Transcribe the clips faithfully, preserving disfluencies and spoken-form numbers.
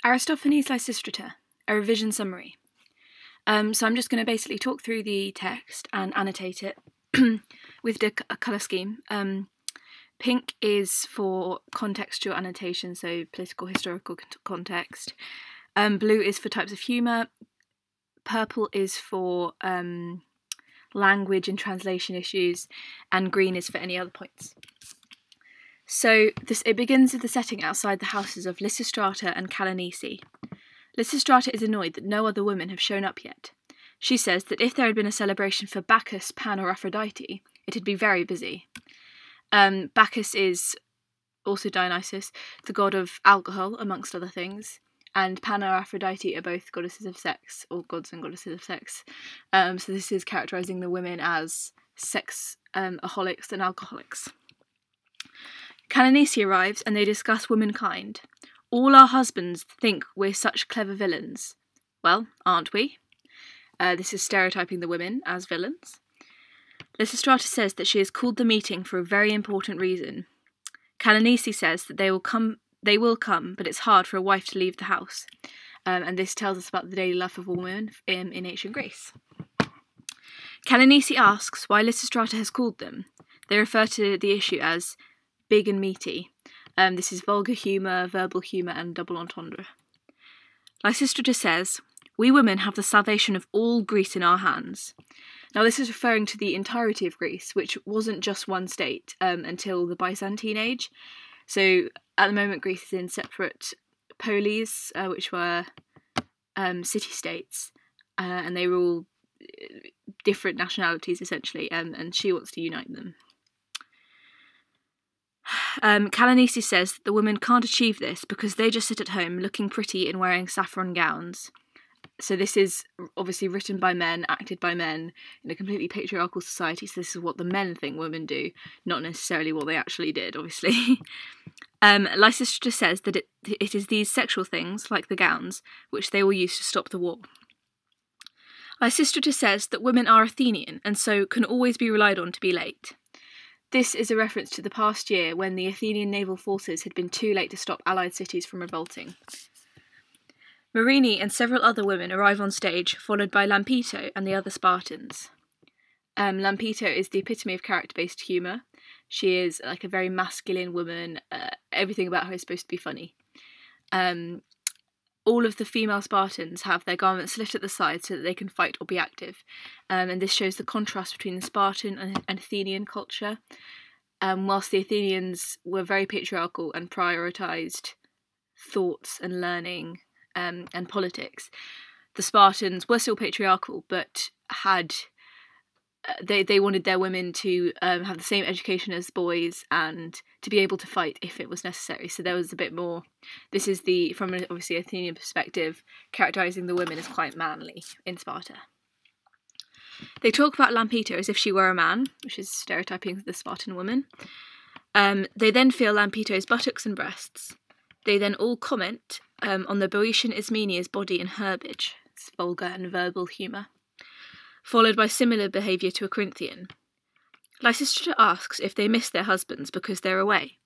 Aristophanes Lysistrata, a revision summary. Um, so I'm just going to basically talk through the text and annotate it with the c- colour scheme. Um, pink is for contextual annotation, so political, historical con- context. Um, blue is for types of humour. Purple is for um, language and translation issues, and green is for any other points. So this it begins with the setting outside the houses of Lysistrata and Calanice. Lysistrata is annoyed that no other women have shown up yet. She says that if there had been a celebration for Bacchus, Pan or Aphrodite, it'd be very busy. Um, Bacchus is also Dionysus, the god of alcohol, amongst other things, and Pan or Aphrodite are both goddesses of sex, or gods and goddesses of sex. Um, so this is characterising the women as sex um, aholics and alcoholics. Calanice arrives and they discuss womankind. All our husbands think we're such clever villains. Well, aren't we? Uh, this is stereotyping the women as villains. Lysistrata says that she has called the meeting for a very important reason. Calanice says that they will come, they will come, but it's hard for a wife to leave the house. Um, and this tells us about the daily life of a woman in, in ancient Greece. Calanice asks why Lysistrata has called them. They refer to the issue as big and meaty. Um, this is vulgar humour, verbal humour, and double entendre. Lysistrata says, "We women have the salvation of all Greece in our hands." Now this is referring to the entirety of Greece, which wasn't just one state um, until the Byzantine age. So at the moment Greece is in separate polis, uh, which were um, city-states, uh, and they were all different nationalities essentially, um, and she wants to unite them. Um, Calanice says that the women can't achieve this because they just sit at home looking pretty and wearing saffron gowns. So this is obviously written by men, acted by men, in a completely patriarchal society, so this is what the men think women do, not necessarily what they actually did, obviously. um, Lysistrata says that it, it is these sexual things, like the gowns, which they will use to stop the war. Lysistrata says that women are Athenian, and so can always be relied on to be late. This is a reference to the past year when the Athenian naval forces had been too late to stop allied cities from revolting. Marini and several other women arrive on stage, followed by Lampito and the other Spartans. Um, Lampito is the epitome of character-based humour. She is like a very masculine woman. Uh, everything about her is supposed to be funny. Um, all of the female Spartans have their garments slit at the side so that they can fight or be active. Um, and this shows the contrast between the Spartan and, and Athenian culture. Um, whilst the Athenians were very patriarchal and prioritised thoughts and learning um, and politics, the Spartans were still patriarchal but had uh, they, they wanted their women to um, have the same education as boys and to be able to fight if it was necessary. So there was a bit more. This is the, from an obviously Athenian perspective, characterising the women as quite manly in Sparta. They talk about Lampito as if she were a man, which is stereotyping the Spartan woman. Um, they then feel Lampito's buttocks and breasts. They then all comment um, on the Boeotian Ismenia's body and herbage. It's vulgar and verbal humour. Followed by similar behaviour to a Corinthian. Lysistrata asks if they miss their husbands because they're away.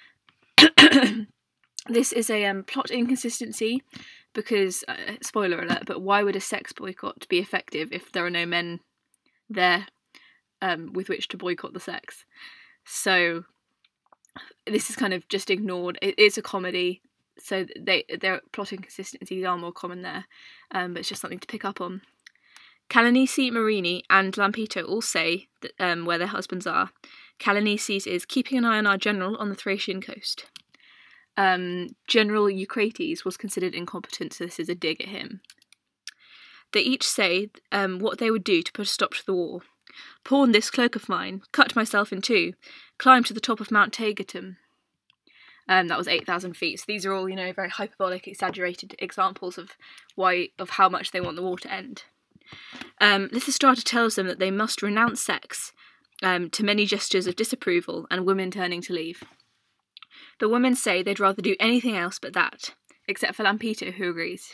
This is a um, plot inconsistency because, uh, spoiler alert, but why would a sex boycott be effective if there are no men there um, with which to boycott the sex? So this is kind of just ignored. It, it's a comedy, so they their plot inconsistencies are more common there, um, but it's just something to pick up on. Calanice, Marini and Lampito all say that, um, where their husbands are. Calanice's is keeping an eye on our general on the Thracian coast. Um, General Eucrates was considered incompetent, so this is a dig at him. They each say um, what they would do to put a stop to the war. Pawn this cloak of mine, cut myself in two, climb to the top of Mount Tagatum. Um, that was eight thousand feet. So these are all, you know, very hyperbolic, exaggerated examples of why of how much they want the war to end. Um, Lysistrata tells them that they must renounce sex, um, to many gestures of disapproval and women turning to leave. The women say they'd rather do anything else but that, except for Lampito, who agrees.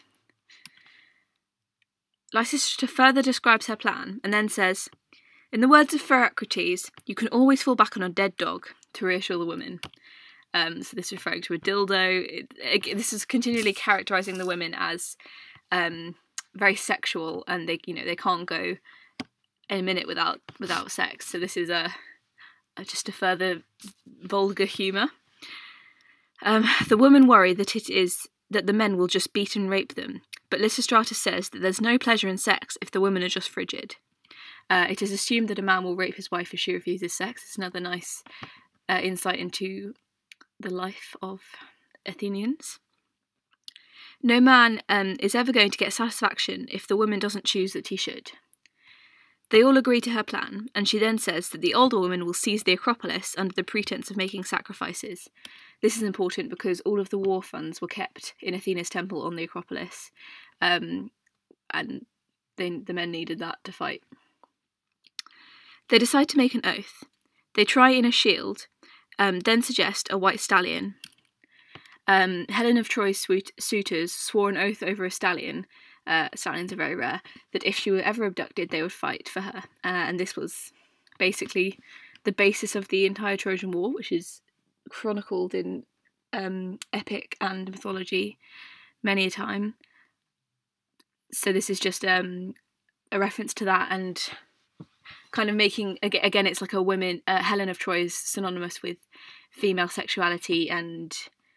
Lysistrata further describes her plan and then says, "In the words of Pherocrates, you can always fall back on a dead dog," to reassure the women. Um, so this is referring to a dildo. It, it, this is continually characterising the women as um, very sexual, and they, you know, they can't go a minute without without sex. So this is a, a just a further vulgar humour. Um, the women worry that it is that the men will just beat and rape them, but Lysistrata says that there's no pleasure in sex if the women are just frigid. Uh, it is assumed that a man will rape his wife if she refuses sex. It's another nice uh, insight into the life of Athenians. No man um, is ever going to get satisfaction if the woman doesn't choose that he should. They all agree to her plan, and she then says that the older woman will seize the Acropolis under the pretence of making sacrifices. This is important because all of the war funds were kept in Athena's temple on the Acropolis, um, and they, the men needed that to fight. They decide to make an oath. They try in a shield, um, then suggest a white stallion. Um, Helen of Troy's suitors swore an oath over a stallion, uh, stallions are very rare, that if she were ever abducted they would fight for her. Uh, and this was basically the basis of the entire Trojan War, which is chronicled in um, epic and mythology many a time. So this is just um, a reference to that, and kind of making, again, it's like a women, uh, Helen of Troy is synonymous with female sexuality and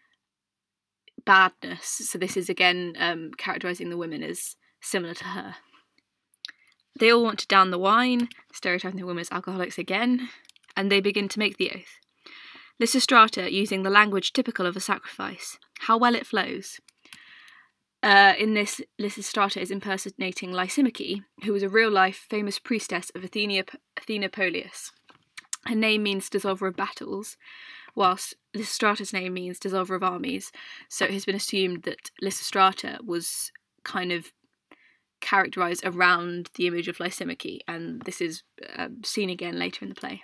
badness, so this is again um, characterising the women as similar to her. They all want to down the wine, stereotyping the women as alcoholics again, and they begin to make the oath. Lysistrata using the language typical of a sacrifice. How well it flows. Uh, in this, Lysistrata is impersonating Lysimachie, who was a real-life famous priestess of Athenia, Athena Polias. Her name means dissolver of battles, whilst Lysistrata's name means dissolver of armies, so it has been assumed that Lysistrata was kind of characterised around the image of Lysimachie, and this is uh, seen again later in the play.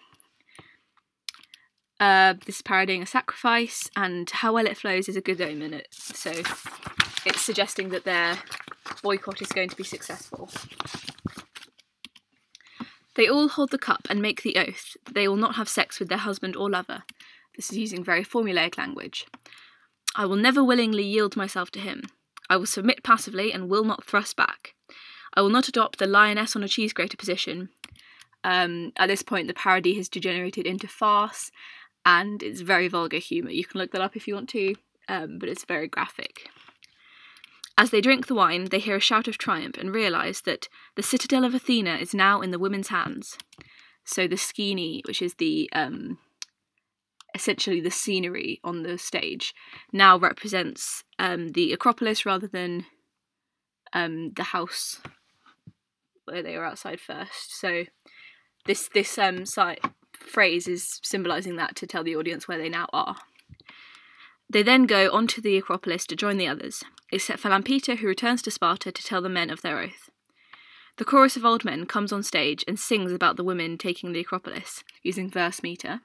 Uh, this is parodying a sacrifice, and how well it flows is a good omen, so it's suggesting that their boycott is going to be successful. They all hold the cup and make the oath that they will not have sex with their husband or lover. This is using very formulaic language. I will never willingly yield myself to him. I will submit passively and will not thrust back. I will not adopt the lioness on a cheese grater position. Um, at this point, the parody has degenerated into farce, and it's very vulgar humour. You can look that up if you want to, um, but it's very graphic. As they drink the wine, they hear a shout of triumph and realise that the citadel of Athena is now in the women's hands. So the skene, which is the um, essentially the scenery on the stage, now represents um, the Acropolis rather than um, the house where they were outside first. So this this um, site, phrase is symbolising that to tell the audience where they now are. They then go onto the Acropolis to join the others, except for Lampeter, who returns to Sparta to tell the men of their oath. The chorus of old men comes on stage and sings about the women taking the Acropolis, using verse metre.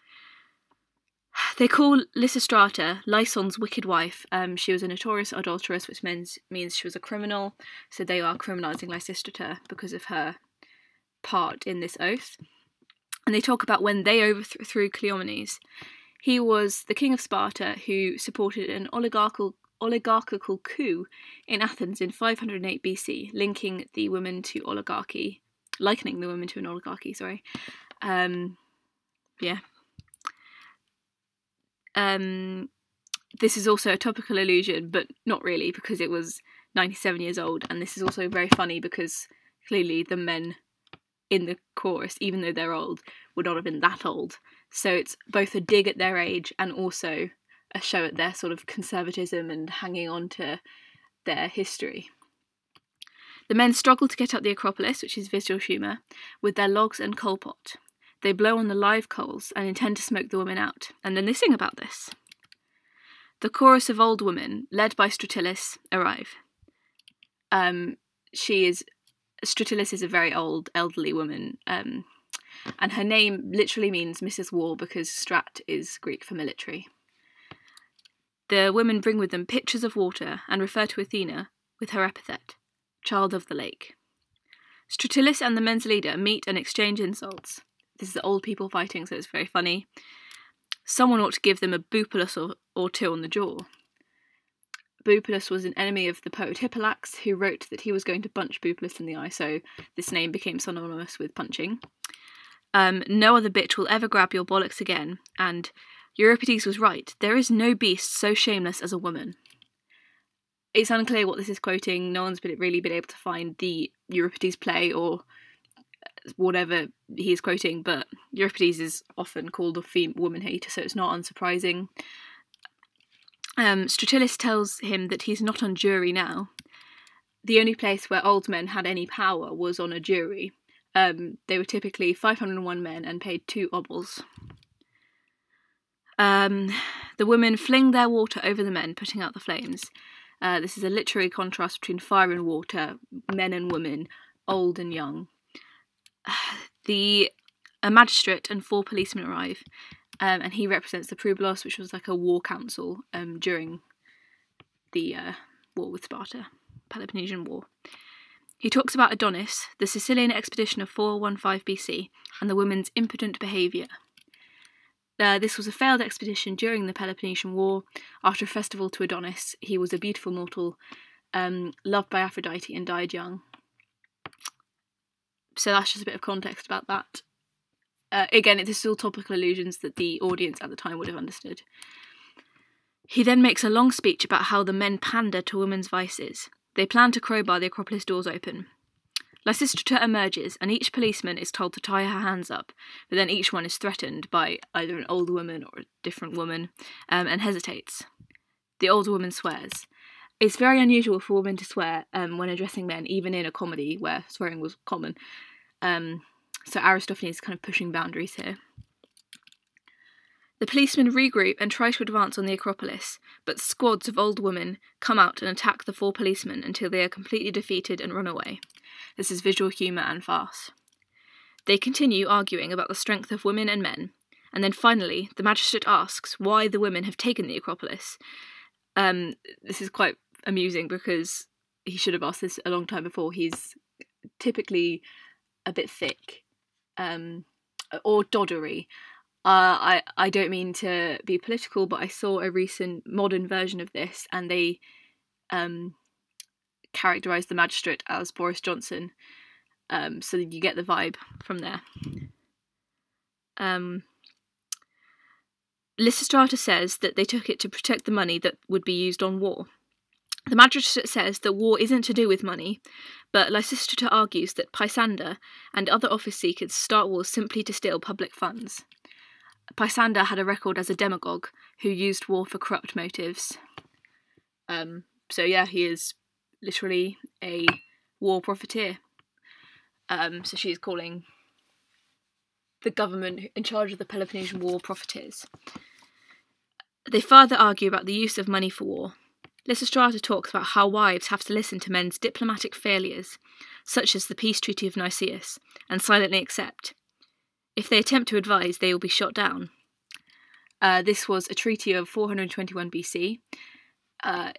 They call Lysistrata Lyson's wicked wife. Um, she was a notorious adulteress, which means, means she was a criminal, so they are criminalising Lysistrata because of her part in this oath. And they talk about when they overthrew Cleomenes. He was the king of Sparta who supported an oligarchical oligarchical coup in Athens in five hundred eight B C, linking the women to oligarchy, likening the women to an oligarchy, sorry. Um, yeah. Um, this is also a topical allusion, but not really, because it was ninety-seven years old, and this is also very funny because clearly the men in the chorus, even though they're old, would not have been that old. So it's both a dig at their age and also a show at their sort of conservatism and hanging on to their history. The men struggle to get up the Acropolis, which is visual humour, with their logs and coal pot. They blow on the live coals and intend to smoke the women out, and then they sing about this. The chorus of old women, led by Stratilis, arrive. Um, she is... Stratilis is a very old, elderly woman, um, and her name literally means Missus War because strat is Greek for military. The women bring with them pitchers of water and refer to Athena with her epithet, child of the lake. Stratilis and the men's leader meet and exchange insults. This is old people fighting, so it's very funny. Someone ought to give them a bupulus or, or two on the jaw. Bupulus was an enemy of the poet Hippolytus, who wrote that he was going to punch Bupulus in the eye, so this name became synonymous with punching. Um, no other bitch will ever grab your bollocks again, and Euripides was right. There is no beast so shameless as a woman. It's unclear what this is quoting. No one's been, really been able to find the Euripides play or whatever he's quoting, but Euripides is often called a fem- woman hater, so it's not unsurprising. Um, Stratilis tells him that he's not on jury now. The only place where old men had any power was on a jury. Um, they were typically five hundred and one men and paid two obols. Um, the women fling their water over the men, putting out the flames. Uh, this is a literary contrast between fire and water, men and women, old and young. The a magistrate and four policemen arrive, um, and he represents the Prubulos, which was like a war council um, during the uh, war with Sparta, Peloponnesian War. He talks about Adonis, the Sicilian expedition of four fifteen B C, and the women's impotent behaviour. Uh, this was a failed expedition during the Peloponnesian War. After a festival to Adonis, he was a beautiful mortal, um, loved by Aphrodite, and died young. So that's just a bit of context about that. Uh, again, this is all topical allusions that the audience at the time would have understood. He then makes a long speech about how the men pander to women's vices. They plan to crowbar the Acropolis doors open. Lysistrata emerges, and each policeman is told to tie her hands up, but then each one is threatened by either an old woman or a different woman, um, and hesitates. The old woman swears. It's very unusual for women to swear um, when addressing men, even in a comedy where swearing was common. Um, so Aristophanes is kind of pushing boundaries here. The policemen regroup and try to advance on the Acropolis, but squads of old women come out and attack the four policemen until they are completely defeated and run away. This is visual humour and farce. They continue arguing about the strength of women and men, and then finally the magistrate asks why the women have taken the Acropolis. Um, this is quite amusing because he should have asked this a long time before. He's typically a bit thick, um, or doddery. Uh, I, I don't mean to be political, but I saw a recent modern version of this, and they um, characterised the magistrate as Boris Johnson, um, so that you get the vibe from there. Um, Lysistrata says that they took it to protect the money that would be used on war. The magistrate says that war isn't to do with money, but Lysistrata argues that Pisander and other office seekers start wars simply to steal public funds. Pisander had a record as a demagogue who used war for corrupt motives. Um, so yeah, he is literally a war profiteer. Um, so she's calling the government in charge of the Peloponnesian War profiteers. They further argue about the use of money for war. Lysistrata talks about how wives have to listen to men's diplomatic failures, such as the peace treaty of Nicaeus, and silently accept. If they attempt to advise, they will be shot down. Uh, this was a treaty of four twenty-one B C, uh,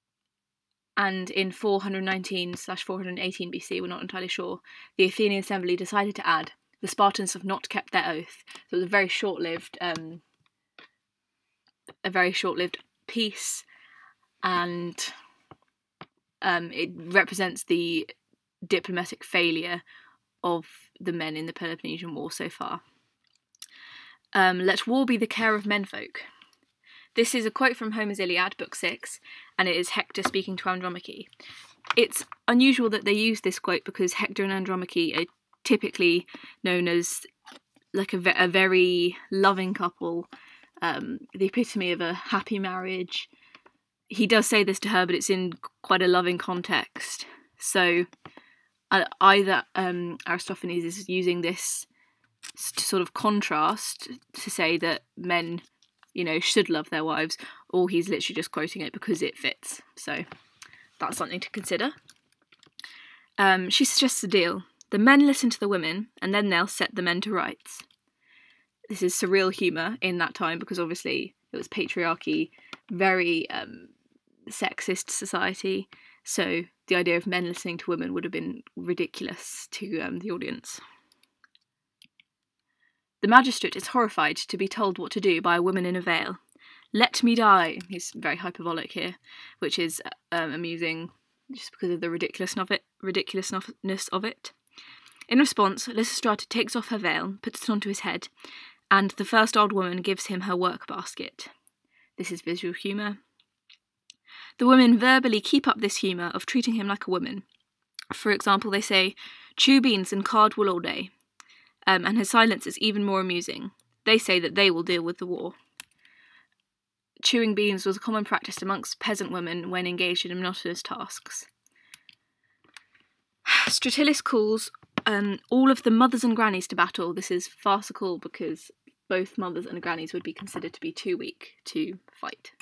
and in four nineteen slash four eighteen B C, we're not entirely sure, the Athenian Assembly decided to add, the Spartans have not kept their oath. So it was a very short-lived, um, a very short-lived peace, and um, it represents the diplomatic failure of the men in the Peloponnesian War so far. Um, Let war be the care of menfolk. This is a quote from Homer's Iliad, Book six, and it is Hector speaking to Andromache. It's unusual that they use this quote because Hector and Andromache are typically known as like a, ve- a very loving couple, um, the epitome of a happy marriage. He does say this to her, but it's in quite a loving context. So uh, either um, Aristophanes is using this to sort of contrast to say that men, you know, should love their wives, or he's literally just quoting it because it fits. So that's something to consider. Um, she suggests a deal. The men listen to the women, and then they'll set the men to rights. This is surreal humour in that time because obviously it was patriarchy, very um, sexist society, so the idea of men listening to women would have been ridiculous to um, the audience. The magistrate is horrified to be told what to do by a woman in a veil. "Let me die." He's very hyperbolic here, which is um, amusing just because of the ridiculousness of it. Ridiculousness of it. In response, Lysistrata takes off her veil, puts it onto his head, and the first old woman gives him her work basket. This is visual humour. The women verbally keep up this humour of treating him like a woman. For example, they say, "Chew beans and card wool all day," um, and her silence is even more amusing. They say that they will deal with the war. Chewing beans was a common practice amongst peasant women when engaged in monotonous tasks. Stratilis calls um, all of the mothers and grannies to battle. This is farcical because both mothers and grannies would be considered to be too weak to fight.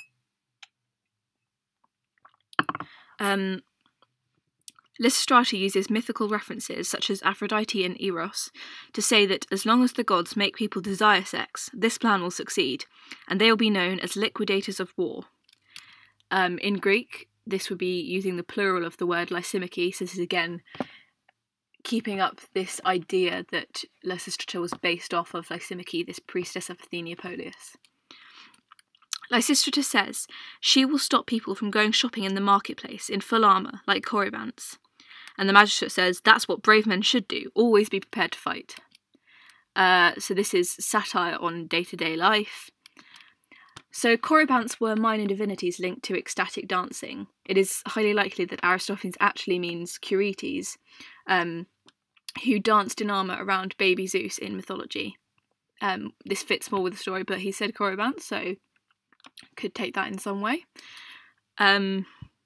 Um, Lysistrata uses mythical references such as Aphrodite and Eros to say that as long as the gods make people desire sex, this plan will succeed, and they will be known as liquidators of war. Um, in Greek, this would be using the plural of the word lysymachie, so this is again keeping up this idea that Lysistrata was based off of Lysymachie, this priestess of Athenopolis. Lysistrata says she will stop people from going shopping in the marketplace in full armour, like Corybantes. And the magistrate says that's what brave men should do, always be prepared to fight. Uh, so this is satire on day-to-day life. So Corybantes were minor divinities linked to ecstatic dancing. It is highly likely that Aristophanes actually means Curetes, um, who danced in armour around baby Zeus in mythology. Um, this fits more with the story, but he said Corybantes, so could take that in some way. Um,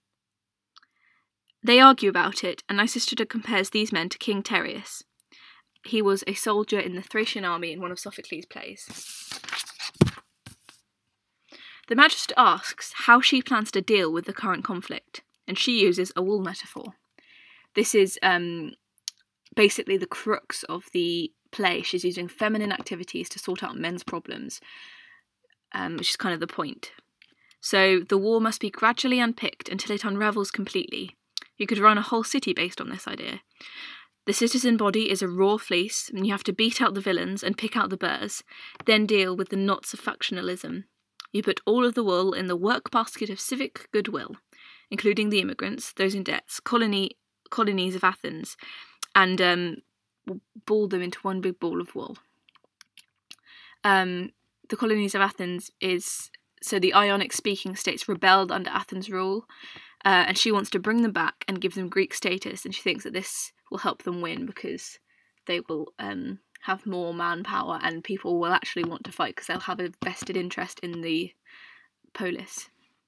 they argue about it, and Lysistrata compares these men to King Tereus. He was a soldier in the Thracian army in one of Sophocles' plays. The magistrate asks how she plans to deal with the current conflict, and she uses a wool metaphor. This is um, basically the crux of the play. She's using feminine activities to sort out men's problems, um, which is kind of the point. So the war must be gradually unpicked until it unravels completely. You could run a whole city based on this idea. The citizen body is a raw fleece, and you have to beat out the villains and pick out the burrs, then deal with the knots of factionalism. You put all of the wool in the work basket of civic goodwill, including the immigrants, those in debts, colony colonies of Athens, and um, ball them into one big ball of wool. Um, the colonies of Athens is, so the Ionic-speaking states rebelled under Athens' rule, uh, and she wants to bring them back and give them Greek status, and she thinks that this will help them win because they will um, have more manpower and people will actually want to fight because they'll have a vested interest in the polis.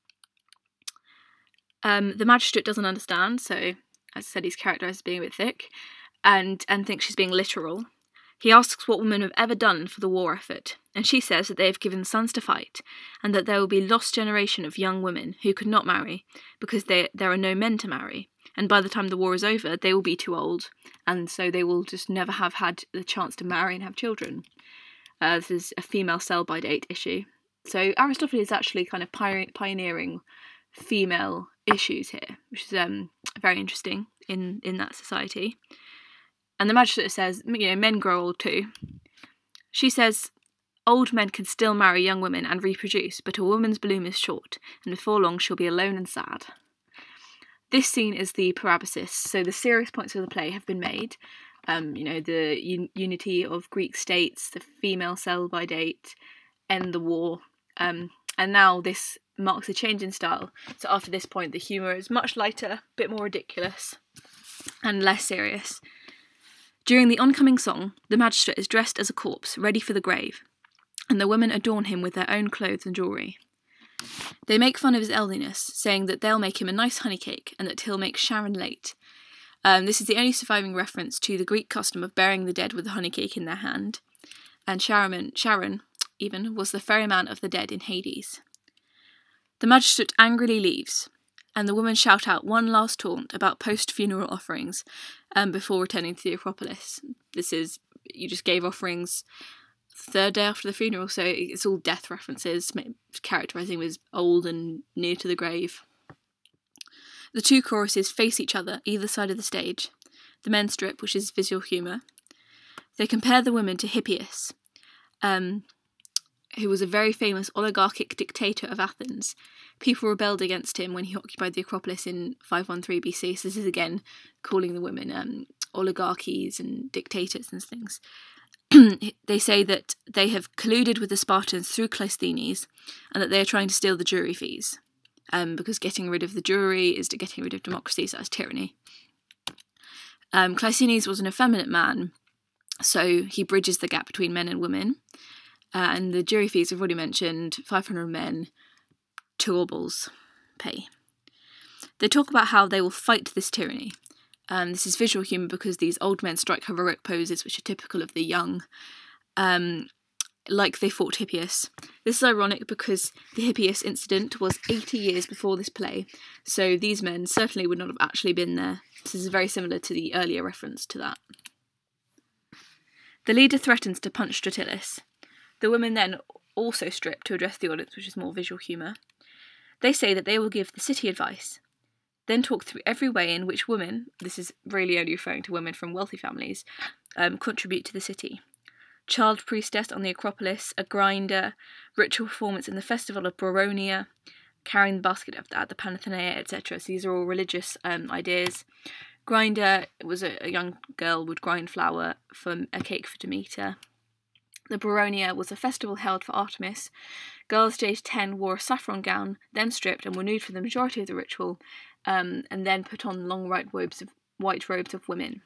Um, the magistrate doesn't understand, so as I said, he's characterised as being a bit thick, and, and thinks she's being literal. He asks what women have ever done for the war effort, and she says that they have given sons to fight, and that there will be a lost generation of young women who could not marry because they, there are no men to marry, and by the time the war is over, they will be too old, and so they will just never have had the chance to marry and have children. Uh, this is a female sell-by date issue. So Aristotle is actually kind of pioneering female issues here, which is um, very interesting in, in that society. And the magistrate says, you know, men grow old too. She says, old men can still marry young women and reproduce, but a woman's bloom is short, and before long she'll be alone and sad. This scene is the parabasis, so the serious points of the play have been made. Um, you know, the un unity of Greek states, the female sell-by date, end the war, um, and now this marks a change in style. So after this point, the humour is much lighter, a bit more ridiculous, and less serious. During the oncoming song, the magistrate is dressed as a corpse, ready for the grave, and the women adorn him with their own clothes and jewellery. They make fun of his elderliness, saying that they'll make him a nice honey cake and that he'll make Sharon late. Um, this is the only surviving reference to the Greek custom of burying the dead with a honey cake in their hand, and Sharon, Sharon even, was the ferryman of the dead in Hades. The magistrate angrily leaves, and the women shout out one last taunt about post-funeral offerings um, before returning to the Acropolis. This is, you just gave offerings third day after the funeral, so it's all death references, characterising him as old and near to the grave. The two choruses face each other, either side of the stage. The men strip, which is visual humour. They compare the women to Hippias, um, who was a very famous oligarchic dictator of Athens. People rebelled against him when he occupied the Acropolis in five one three B C. So this is again calling the women um, oligarchies and dictators and things. They say that they have colluded with the Spartans through Cleisthenes and that they are trying to steal the jury fees, um, because getting rid of the jury is to getting rid of democracy, so that's tyranny. Um, Cleisthenes was an effeminate man, so he bridges the gap between men and women. Uh, and the jury fees, I've already mentioned, five hundred men, two obols pay. They talk about how they will fight this tyranny. Um, this is visual humour because these old men strike heroic poses which are typical of the young, um, like they fought Hippias. This is ironic because the Hippias incident was eighty years before this play, so these men certainly would not have actually been there. This is very similar to the earlier reference to that. The leader threatens to punch Stratilis. The women then also strip to address the audience, which is more visual humour. They say that they will give the city advice, then talk through every way in which women, this is really only referring to women from wealthy families, um, contribute to the city. Child priestess on the Acropolis, a grinder, ritual performance in the festival of Bronia, carrying the basket at the Panathenaea, et cetera. So these are all religious um, ideas. Grinder was a, a young girl would grind flour for a cake for Demeter. The Bronia was a festival held for Artemis. Girls aged ten wore a saffron gown, then stripped and were nude for the majority of the ritual, um, and then put on long white robes of white robes of women.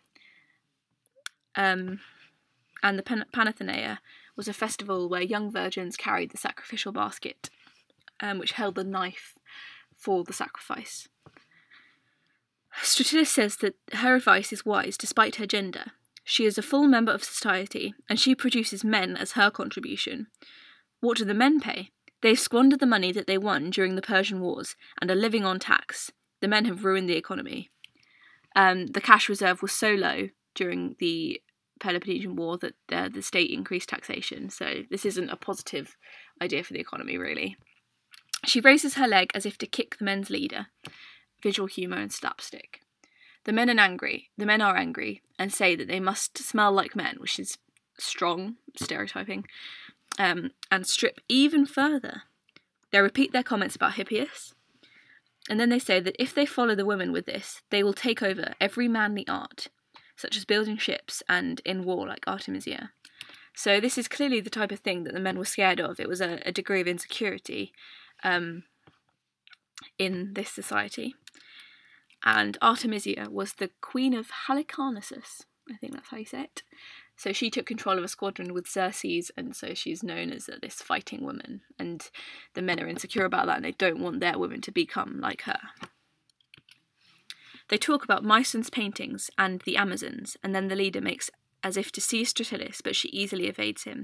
Um, and the Pan- Panathenaea was a festival where young virgins carried the sacrificial basket, um, which held the knife for the sacrifice. Stratilis says that her advice is wise despite her gender. She is a full member of society, and she produces men as her contribution. What do the men pay? They've squandered the money that they won during the Persian Wars and are living on tax. The men have ruined the economy. Um, the cash reserve was so low during the Peloponnesian War that uh, the state increased taxation, so this isn't a positive idea for the economy, really. She raises her leg as if to kick the men's leader. Visual humour and slapstick. The men are angry. The men are angry and say that they must smell like men, which is strong stereotyping, um, and strip even further. They repeat their comments about Hippias, and then they say that if they follow the women with this, they will take over every manly art, such as building ships and in war like Artemisia. So this is clearly the type of thing that the men were scared of. It was a, a degree of insecurity um, in this society. And Artemisia was the queen of Halicarnassus. I think that's how you say it. So she took control of a squadron with Xerxes, and so she's known as uh, this fighting woman. And the men are insecure about that, and they don't want their women to become like her. They talk about Myson's paintings and the Amazons, and then the leader makes as if to seize Stratilis, but she easily evades him.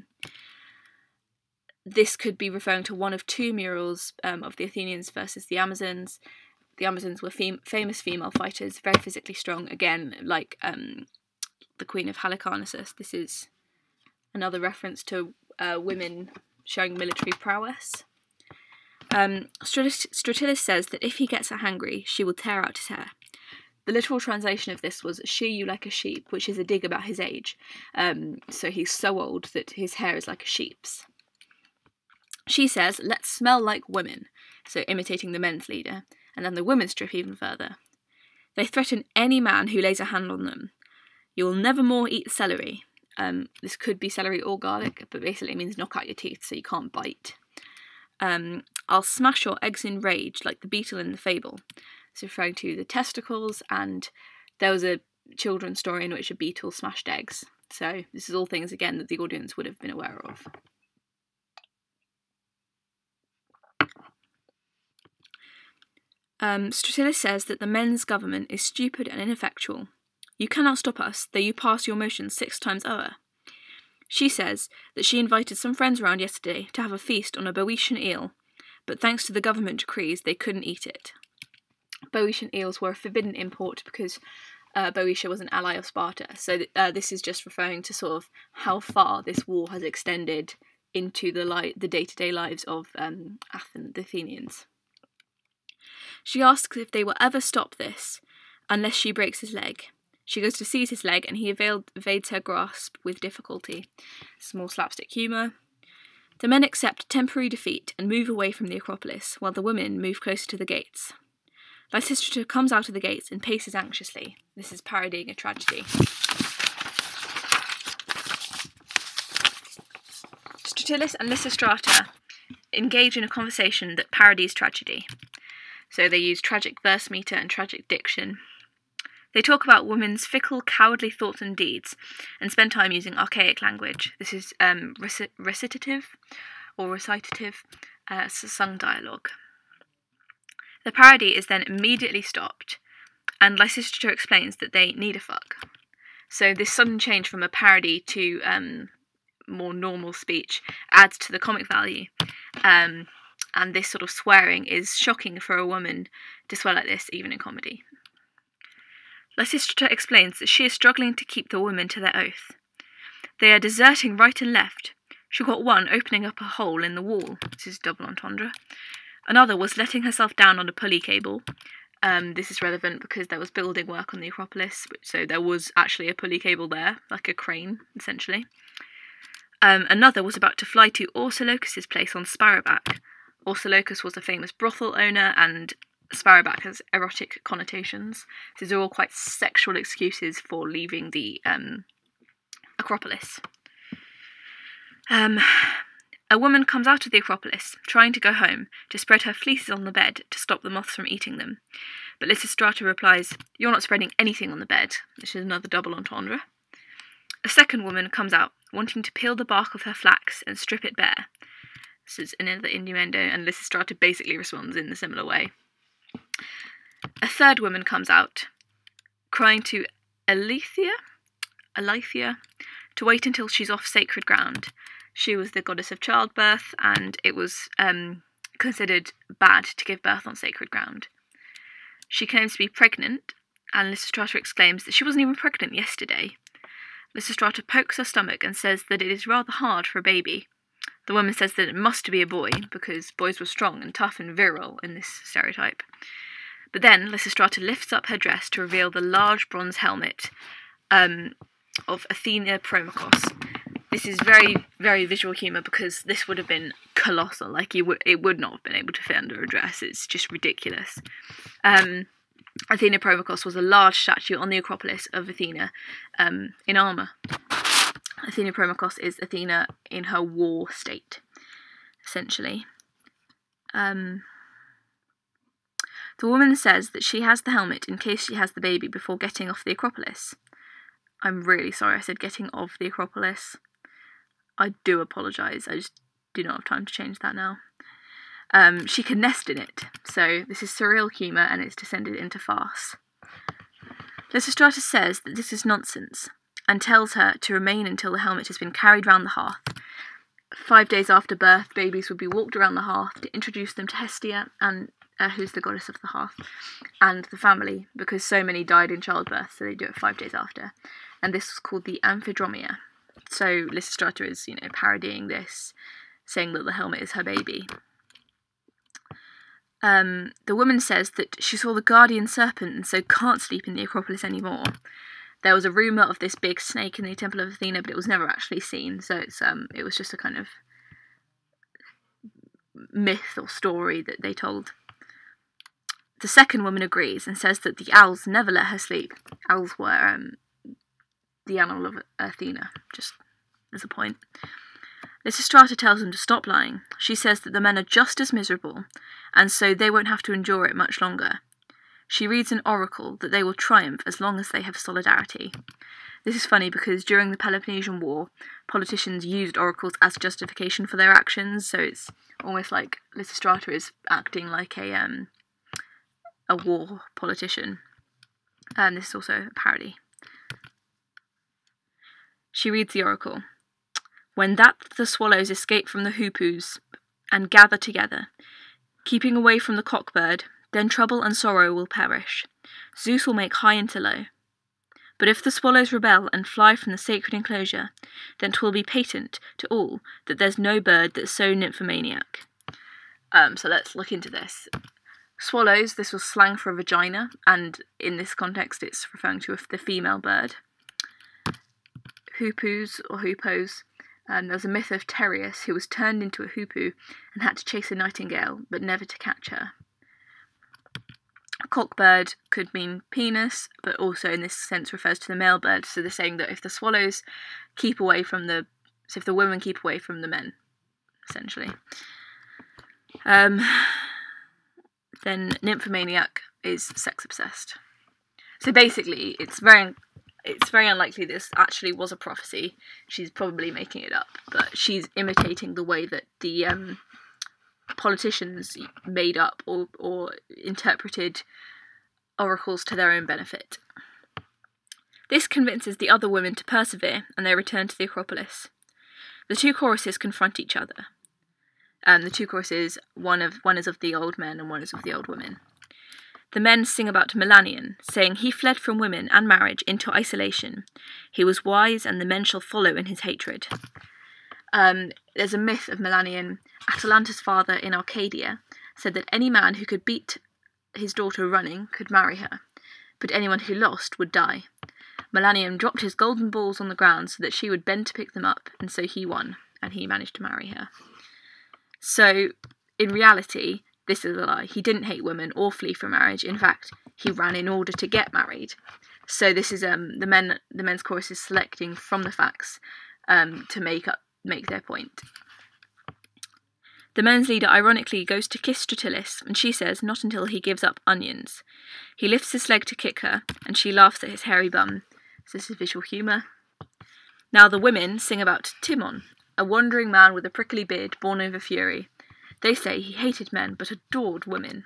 This could be referring to one of two murals um, of the Athenians versus the Amazons. The Amazons were fem- famous female fighters, very physically strong, again, like um, the Queen of Halicarnassus. This is another reference to uh, women showing military prowess. Um, Strat- Stratilis says that if he gets her hangry, she will tear out his hair. The literal translation of this was "shear you like a sheep," which is a dig about his age. Um, so he's so old that his hair is like a sheep's. She says, "Let's smell like women," so imitating the men's leader, and then the women strip even further. They threaten any man who lays a hand on them. "You will never more eat celery." Um, this could be celery or garlic, but basically it means knock out your teeth so you can't bite. Um, "I'll smash your eggs in rage like the beetle in the fable." It's referring to the testicles, and there was a children's story in which a beetle smashed eggs. So this is all things, again, that the audience would have been aware of. Um, Stratilis says that the men's government is stupid and ineffectual. "You cannot stop us, though you pass your motions six times over." She says that she invited some friends around yesterday to have a feast on a Boeotian eel, but thanks to the government decrees, they couldn't eat it. Boeotian eels were a forbidden import because uh, Boeotia was an ally of Sparta. So uh, this is just referring to sort of how far this war has extended into the li- the day-to-day lives of um, Athens, the Athenians. She asks if they will ever stop this, unless she breaks his leg. She goes to seize his leg, and he evade, evades her grasp with difficulty. Small slapstick humour. The men accept temporary defeat and move away from the Acropolis, while the women move closer to the gates. Lysistrata comes out of the gates and paces anxiously. This is parodying a tragedy. Stratilis and Lysistrata engage in a conversation that parodies tragedy. So they use tragic verse meter and tragic diction. They talk about women's fickle, cowardly thoughts and deeds, and spend time using archaic language. This is um, reci recitative or recitative uh, sung dialogue. The parody is then immediately stopped, and Lysistrata explains that they need a fuck. So this sudden change from a parody to um, more normal speech adds to the comic value, um, and this sort of swearing is shocking for a woman to swear like this, even in comedy. Lysistrata explains that she is struggling to keep the women to their oath. They are deserting right and left. She got one opening up a hole in the wall. This is double entendre. Another was letting herself down on a pulley cable. Um, this is relevant because there was building work on the Acropolis, so there was actually a pulley cable there, like a crane, essentially. Um, another was about to fly to Orsilochus's place on Sparrowback. Orsilochus was a famous brothel owner, and Sparrowback has erotic connotations. These are all quite sexual excuses for leaving the um, Acropolis. Um, a woman comes out of the Acropolis, trying to go home, to spread her fleeces on the bed to stop the moths from eating them. But Lysistrata replies, "You're not spreading anything on the bed," which is another double entendre. A second woman comes out, wanting to peel the bark of her flax and strip it bare. This is another innuendo, and Lysistrata basically responds in a similar way. A third woman comes out, crying to Aletheia, Aletheia to wait until she's off sacred ground. She was the goddess of childbirth, and it was um, considered bad to give birth on sacred ground. She claims to be pregnant, and Lysistrata exclaims that she wasn't even pregnant yesterday. Lysistrata pokes her stomach and says that it is rather hard for a baby. The woman says that it must be a boy, because boys were strong and tough and virile in this stereotype. But then Lysistrata lifts up her dress to reveal the large bronze helmet um, of Athena Promachos. This is very, very visual humour, because this would have been colossal. Like, you would, it would not have been able to fit under a dress. It's just ridiculous. Um, Athena Promachos was a large statue on the Acropolis of Athena um, in armour. Athena Promachos is Athena in her war state, essentially. Um, the woman says that she has the helmet in case she has the baby before getting off the Acropolis. I'm really sorry I said getting off the Acropolis. I do apologise, I just do not have time to change that now. Um, she can nest in it, so this is surreal humour and it's descended into farce. Lysistrata says that this is nonsense, and tells her to remain until the helmet has been carried round the hearth. Five days after birth, babies would be walked around the hearth to introduce them to Hestia, and uh, who's the goddess of the hearth, and the family, because so many died in childbirth, so they do it five days after. And this was called the Amphidromia. So Lysistrata is, you know, parodying this, saying that the helmet is her baby. Um, the woman says that she saw the guardian serpent and so can't sleep in the Acropolis anymore. There was a rumour of this big snake in the Temple of Athena, but it was never actually seen, so it's um, it was just a kind of myth or story that they told. The second woman agrees and says that the owls never let her sleep. Owls were um, the animal of Athena, just as a point. Lysistrata tells them to stop lying. She says that the men are just as miserable, and so they won't have to endure it much longer. She reads an oracle that they will triumph as long as they have solidarity. This is funny because during the Peloponnesian War, politicians used oracles as justification for their actions, so it's almost like Lysistrata is acting like a um, a war politician. And this is also a parody. She reads the oracle. When that the swallows escape from the hoopoes and gather together, keeping away from the cockbird, then trouble and sorrow will perish. Zeus will make high into low. But if the swallows rebel and fly from the sacred enclosure, then 'twill be patent to all that there's no bird that's so nymphomaniac. Um, so let's look into this. Swallows, this was slang for a vagina, and in this context it's referring to the female bird. Hoopoes or hoopos. Um, there was a myth of Tereus who was turned into a hoopoe and had to chase a nightingale, but never to catch her. Cockbird could mean penis, but also in this sense refers to the male bird. So they're saying that if the swallows keep away from the, so if the women keep away from the men, essentially. Um, then nymphomaniac is sex obsessed. So basically, it's very it's very unlikely this actually was a prophecy. She's probably making it up, but she's imitating the way that the um, politicians made up or, or interpreted oracles to their own benefit. This convinces the other women to persevere, and they return to the Acropolis. The two choruses confront each other. Um, the two choruses, one of one is of the old men and one is of the old women. The men sing about Melanion, saying, "He fled from women and marriage into isolation. He was wise, and the men shall follow in his hatred." Um, there's a myth of Melanion. Atalanta's father in Arcadia said that any man who could beat his daughter running could marry her, but anyone who lost would die. Melanion dropped his golden balls on the ground so that she would bend to pick them up, and so he won, and he managed to marry her. So, in reality, this is a lie. He didn't hate women or flee from marriage. In fact, he ran in order to get married. So this is um the men the men's chorus is selecting from the facts um to make up make their point. The men's leader ironically goes to kiss Stratilis, and she says not until he gives up onions. He lifts his leg to kick her, and she laughs at his hairy bum. So this is visual humour. Now the women sing about Timon, a wandering man with a prickly beard born over fury. They say he hated men but adored women.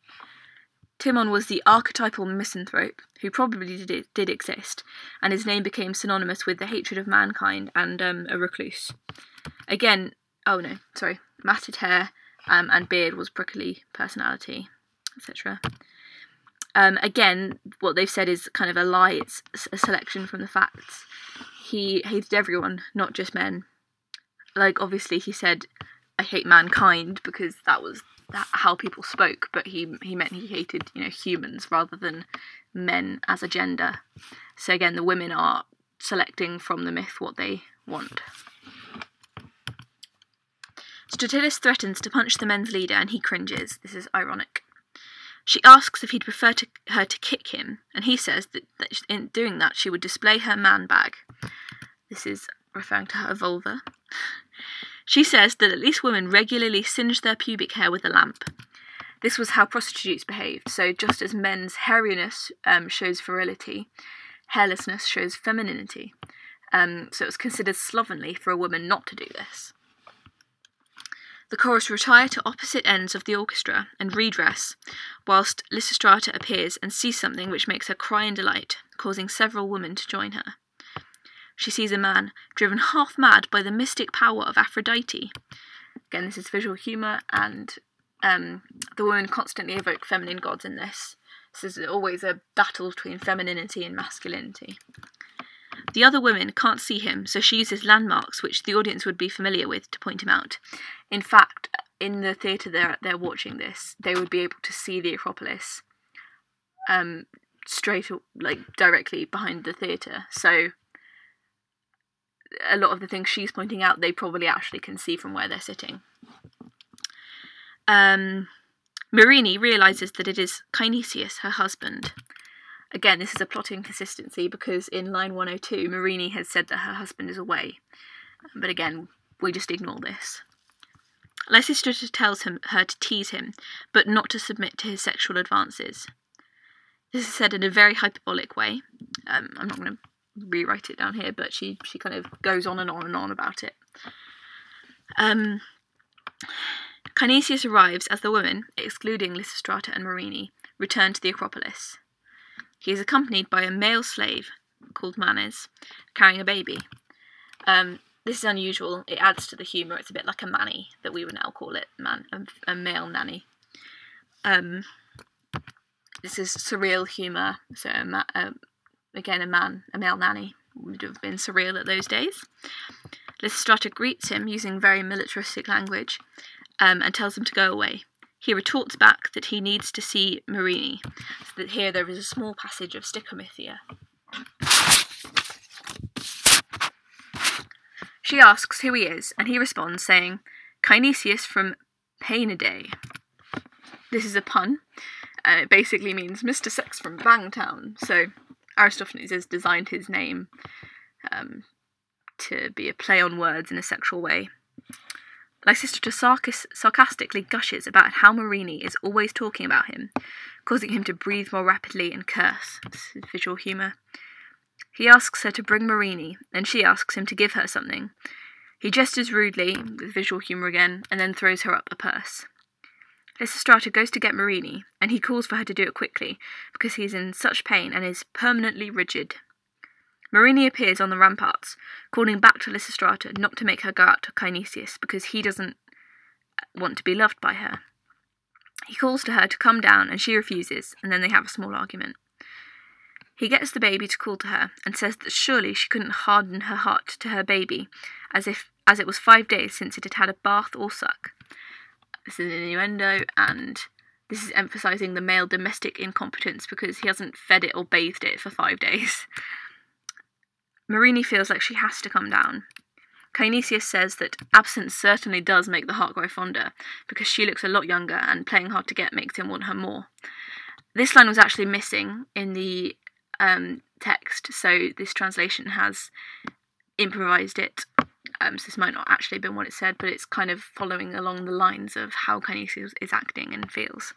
Timon was the archetypal misanthrope, who probably did, did exist, and his name became synonymous with the hatred of mankind and um, a recluse. Again, oh no, sorry, matted hair um, and beard was prickly personality, et cetera. Um, again, what they've said is kind of a lie, it's a selection from the facts. He hated everyone, not just men. Like, obviously he said, "I hate mankind," because that was how people spoke, but he he meant he hated, you know, humans rather than men as a gender. So again, the women are selecting from the myth what they want. Stratilis threatens to punch the men's leader, and he cringes. This is ironic. She asks if he'd prefer to, her to kick him, and he says that, that in doing that she would display her man bag. This is referring to her vulva. She says that at least women regularly singed their pubic hair with a lamp. This was how prostitutes behaved, so just as men's hairiness um, shows virility, hairlessness shows femininity. Um, so it was considered slovenly for a woman not to do this. The chorus retire to opposite ends of the orchestra and redress, whilst Lysistrata appears and sees something which makes her cry in delight, causing several women to join her. She sees a man driven half mad by the mystic power of Aphrodite. Again, this is visual humour, and um, the women constantly evoke feminine gods in this. This is always a battle between femininity and masculinity. The other women can't see him, so she uses landmarks which the audience would be familiar with to point him out. In fact, in the theatre they're, they're watching this, they would be able to see the Acropolis um, straight, like, directly behind the theatre. So a lot of the things she's pointing out, they probably actually can see from where they're sitting. Um, Marini realises that it is Kinesius, her husband. Again, this is a plot inconsistency because in line one oh two, Marini has said that her husband is away. But again, we just ignore this. Lysistrata tells him, her to tease him, but not to submit to his sexual advances. This is said in a very hyperbolic way. Um, I'm not going to rewrite it down here, but she, she kind of goes on and on and on about it. Um, Kinesius arrives as the women, excluding Lysistrata and Marini, return to the Acropolis. He is accompanied by a male slave, called Manes, carrying a baby. Um, this is unusual. It adds to the humour. It's a bit like a manny, that we would now call it, man, a, a male nanny. Um, this is surreal humour. So, a ma uh, again, a man, a male nanny, would have been surreal at those days. Lysistrata greets him using very militaristic language um, and tells him to go away. He retorts back that he needs to see Marini, so that here there is a small passage of stichomythia. She asks who he is, and he responds saying, Kinesius from Painidae. This is a pun, and it basically means Mister Sex from Bangtown, so Aristophanes has designed his name um, to be a play on words in a sexual way. Lysistrata sarcas- sarcastically gushes about how Marini is always talking about him, causing him to breathe more rapidly and curse. This is visual humour. He asks her to bring Marini, and she asks him to give her something. He gestures rudely, with visual humour again, and then throws her up a purse. Lysistrata goes to get Marini, and he calls for her to do it quickly, because he is in such pain and is permanently rigid. Marini appears on the ramparts, calling back to Lysistrata not to make her go out to Kinesius, because he doesn't want to be loved by her. He calls to her to come down, and she refuses, and then they have a small argument. He gets the baby to call to her, and says that surely she couldn't harden her heart to her baby, as if as it was five days since it had had a bath or suck. This is an innuendo, and this is emphasising the male domestic incompetence, because he hasn't fed it or bathed it for five days. Marini feels like she has to come down. Kinesius says that absence certainly does make the heart grow fonder, because she looks a lot younger, and playing hard to get makes him want her more. This line was actually missing in the um, text, so this translation has improvised it. Um, so this might not actually have been what it said, but it's kind of following along the lines of how Kinesius is acting and feels.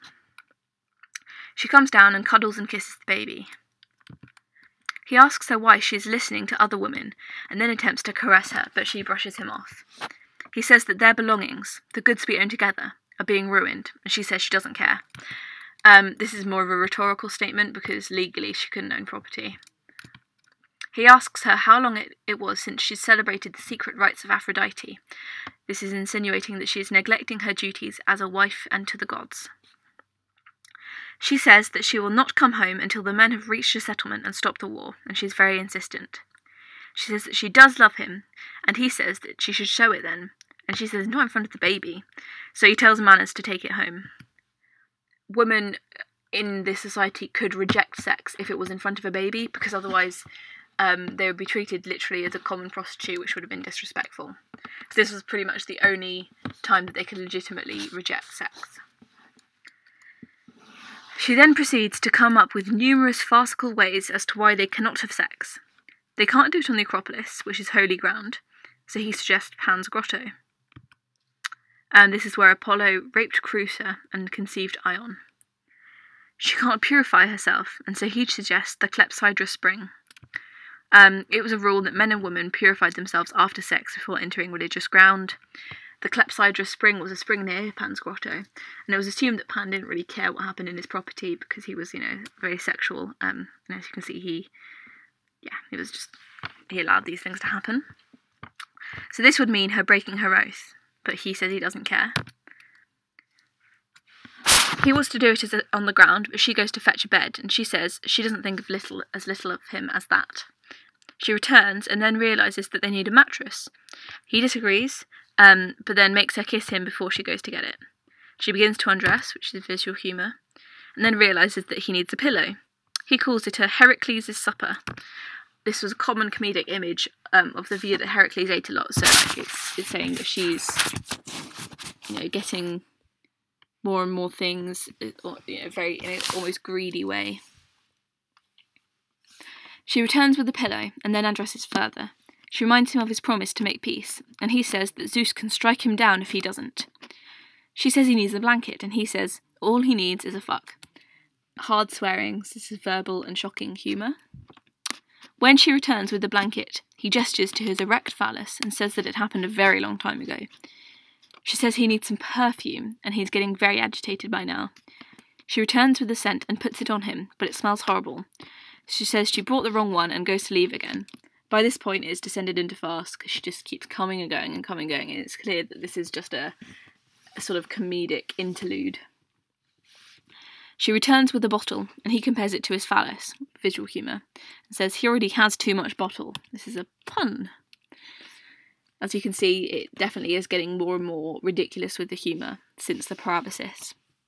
She comes down and cuddles and kisses the baby. He asks her why she is listening to other women, and then attempts to caress her, but she brushes him off. He says that their belongings, the goods we own together, are being ruined, and she says she doesn't care. Um, this is more of a rhetorical statement, because legally she couldn't own property. He asks her how long it, it was since she celebrated the secret rites of Aphrodite. This is insinuating that she is neglecting her duties as a wife and to the gods. She says that she will not come home until the men have reached a settlement and stopped the war, and she's very insistent. She says that she does love him, and he says that she should show it then, and she says not in front of the baby, so he tells Manners to take it home. Women in this society could reject sex if it was in front of a baby, because otherwise um, they would be treated literally as a common prostitute, which would have been disrespectful. So this was pretty much the only time that they could legitimately reject sex. She then proceeds to come up with numerous farcical ways as to why they cannot have sex. They can't do it on the Acropolis, which is holy ground, so he suggests Pan's Grotto. And this is where Apollo raped Creusa and conceived Ion. She can't purify herself, and so he suggests the Clepsydra spring. Um, it was a rule that men and women purified themselves after sex before entering religious ground. The Clepsydra spring was a spring near Pan's Grotto, and it was assumed that Pan didn't really care what happened in his property because he was, you know, very sexual. Um, and as you can see, he, yeah, he was just, he allowed these things to happen. So this would mean her breaking her oath, but he says he doesn't care. He wants to do it as a, on the ground, but she goes to fetch a bed, and she says she doesn't think of little as little of him as that. She returns and then realises that they need a mattress. He disagrees, um, but then makes her kiss him before she goes to get it. She begins to undress, which is visual humour, and then realises that he needs a pillow. He calls it a Heracles' supper. This was a common comedic image um, of the view that Heracles ate a lot, so like, it's, it's saying that she's, you know, getting more and more things, or, you know, very in an almost greedy way. She returns with the pillow, and then undresses further. She reminds him of his promise to make peace, and he says that Zeus can strike him down if he doesn't. She says he needs a blanket, and he says all he needs is a fuck. Hard swearings, this is verbal and shocking humour. When she returns with the blanket, he gestures to his erect phallus and says that it happened a very long time ago. She says he needs some perfume, and he's getting very agitated by now. She returns with the scent and puts it on him, but it smells horrible. She says she brought the wrong one and goes to leave again. By this point it's descended into farce, because she just keeps coming and going and coming and going, and it's clear that this is just a, a sort of comedic interlude. She returns with the bottle, and he compares it to his phallus, visual humour, and says he already has too much bottle. This is a pun. As you can see, it definitely is getting more and more ridiculous with the humour since the parabasis.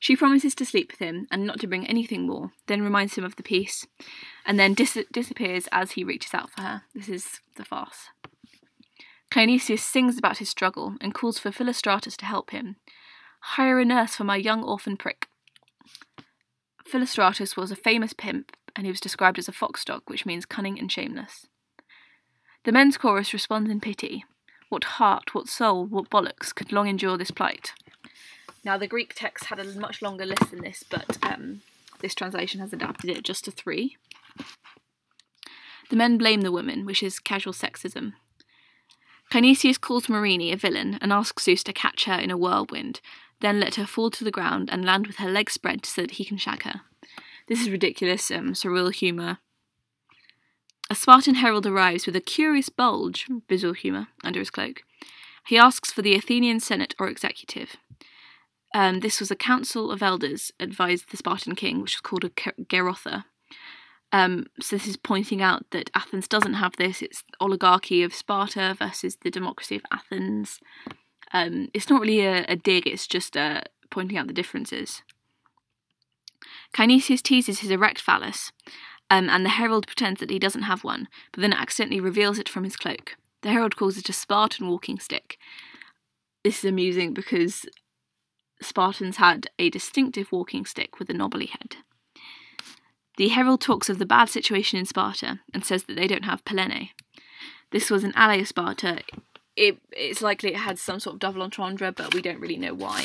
She promises to sleep with him and not to bring anything more, then reminds him of the peace, and then dis disappears as he reaches out for her. This is the farce. Cleinias sings about his struggle and calls for Philostratus to help him. "Hire a nurse for my young orphan prick." Philostratus was a famous pimp, and he was described as a fox dog, which means cunning and shameless. The men's chorus responds in pity. What heart, what soul, what bollocks could long endure this plight? Now, the Greek text had a much longer list than this, but um, this translation has adapted it just to three. The men blame the women, which is casual sexism. Cleinias calls Myrrhine a villain and asks Zeus to catch her in a whirlwind, then let her fall to the ground and land with her legs spread so that he can shag her. This is ridiculous, um, surreal humour. A Spartan herald arrives with a curious bulge, visual humour, under his cloak. He asks for the Athenian Senate or executive. Um, this was a council of elders advised the Spartan king, which was called a gerotha. Um, so this is pointing out that Athens doesn't have this. It's the oligarchy of Sparta versus the democracy of Athens. Um, it's not really a, a dig, it's just uh, pointing out the differences. Cleinias teases his erect phallus, um, and the herald pretends that he doesn't have one, but then accidentally reveals it from his cloak. The herald calls it a Spartan walking stick. This is amusing because Spartans had a distinctive walking stick with a knobbly head. The herald talks of the bad situation in Sparta and says that they don't have Pellene. This was an ally of Sparta. It, it's likely it had some sort of double entendre, but we don't really know why.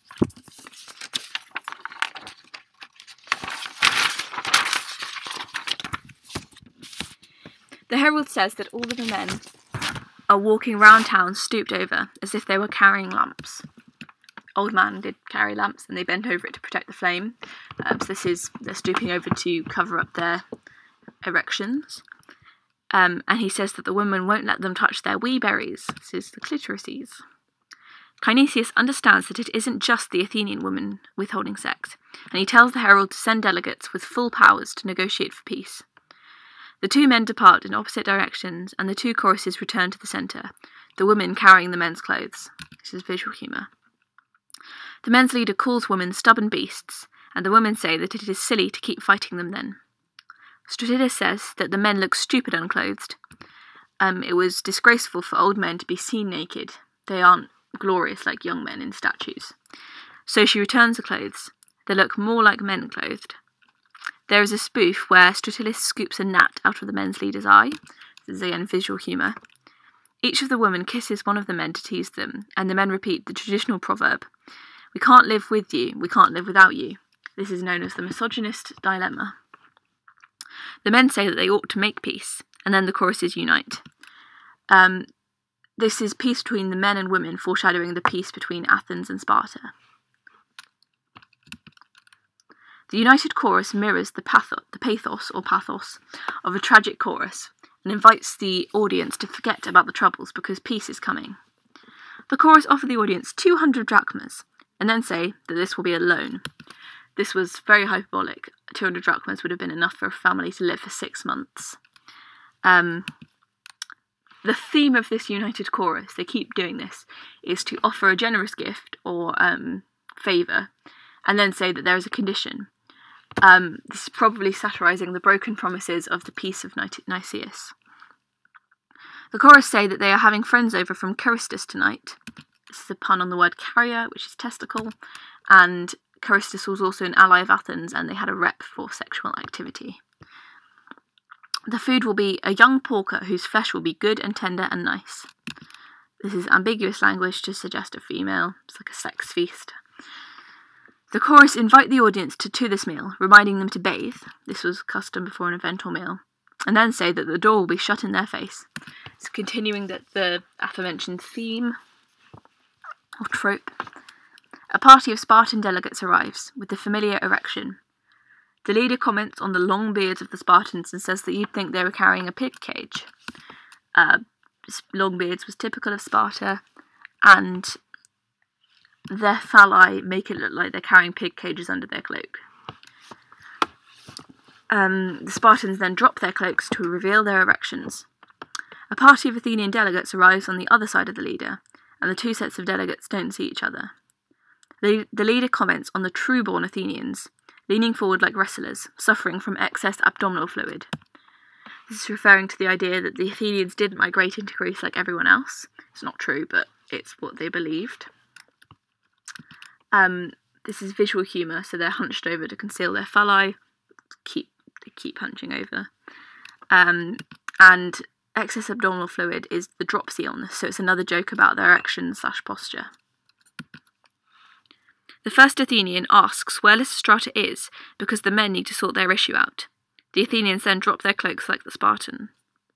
The herald says that all of the men are walking round town stooped over, as if they were carrying lamps. Old man did carry lamps, and they bent over it to protect the flame. Um, so this is, they're stooping over to cover up their erections. Um, and he says that the women won't let them touch their wee berries. This is the clitorises. Cleinias understands that it isn't just the Athenian women withholding sex, and he tells the herald to send delegates with full powers to negotiate for peace. The two men depart in opposite directions, and the two choruses return to the centre, the women carrying the men's clothes. This is visual humour. The men's leader calls women stubborn beasts, and the women say that it is silly to keep fighting them then. Stratilis says that the men look stupid unclothed. Um, it was disgraceful for old men to be seen naked. They aren't glorious like young men in statues. So she returns the clothes. They look more like men clothed. There is a spoof where Stratilis scoops a gnat out of the men's leader's eye. This is again visual humour. Each of the women kisses one of the men to tease them, and the men repeat the traditional proverb, "We can't live with you, we can't live without you." This is known as the misogynist dilemma. The men say that they ought to make peace, and then the choruses unite. Um, this is peace between the men and women, foreshadowing the peace between Athens and Sparta. The united chorus mirrors the, patho the pathos or pathos of a tragic chorus, and invites the audience to forget about the troubles because peace is coming. The chorus offer the audience two hundred drachmas, and then say that this will be a loan. This was very hyperbolic. two hundred drachmas would have been enough for a family to live for six months. Um, the theme of this united chorus, they keep doing this, is to offer a generous gift or um, favour, and then say that there is a condition. Um, this is probably satirising the broken promises of the Peace of Nicaeus. The chorus say that they are having friends over from Charistus tonight. This is a pun on the word carrier, which is testicle, and Charistus was also an ally of Athens, and they had a rep for sexual activity. The food will be a young porker whose flesh will be good and tender and nice. This is ambiguous language to suggest a female. It's like a sex feast. The chorus invite the audience to, to this meal, reminding them to bathe. This was custom before an event or meal. And then say that the door will be shut in their face. It's continuing that the aforementioned theme or trope. A party of Spartan delegates arrives, with the familiar erection. The leader comments on the long beards of the Spartans and says that you'd think they were carrying a pig cage. Uh, long beards was typical of Sparta, and their phalli make it look like they're carrying pig cages under their cloak. Um, the Spartans then drop their cloaks to reveal their erections. A party of Athenian delegates arrives on the other side of the leader, and the two sets of delegates don't see each other. The, the leader comments on the true-born Athenians, leaning forward like wrestlers, suffering from excess abdominal fluid. This is referring to the idea that the Athenians didn't migrate into Greece like everyone else. It's not true, but it's what they believed. Um, this is visual humour, so they're hunched over to conceal their phalli. Keep they keep hunching over. Um, and excess abdominal fluid is the dropsy illness, so it's another joke about their erection slash posture. The first Athenian asks where Lysistrata is because the men need to sort their issue out. The Athenians then drop their cloaks like the Spartan.